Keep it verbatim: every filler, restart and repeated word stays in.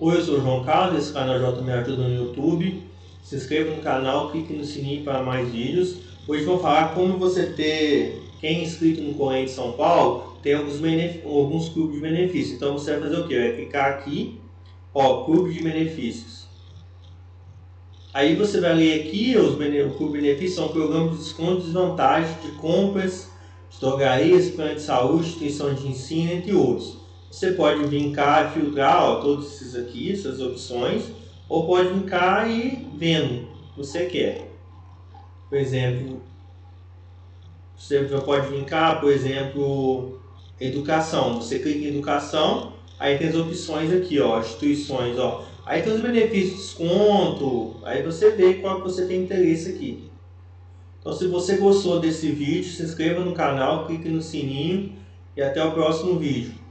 Oi, eu sou o João Carlos, esse canal J Me Ajuda no YouTube. Se inscreva no canal, clique no sininho para mais vídeos. Hoje vou falar como você ter, quem é inscrito no Corém de São Paulo, tem alguns, alguns clubes de benefícios. Então você vai fazer o que? Vai clicar aqui, ó, clube de benefícios. Aí você vai ler aqui, os o clube de benefícios são programas de desconto e desvantagem de compras, de drogarias, plano de saúde, instituição de ensino, entre outros. Você pode vincar e filtrar, ó, todos esses aqui, essas opções, ou pode vincar e vendo o que você quer. Por exemplo, você pode vincar, por exemplo, educação. Você clica em educação, aí tem as opções aqui, ó, instituições, ó. Aí tem os benefícios, desconto, aí você vê qual que você tem interesse aqui. Então, se você gostou desse vídeo, se inscreva no canal, clique no sininho e até o próximo vídeo.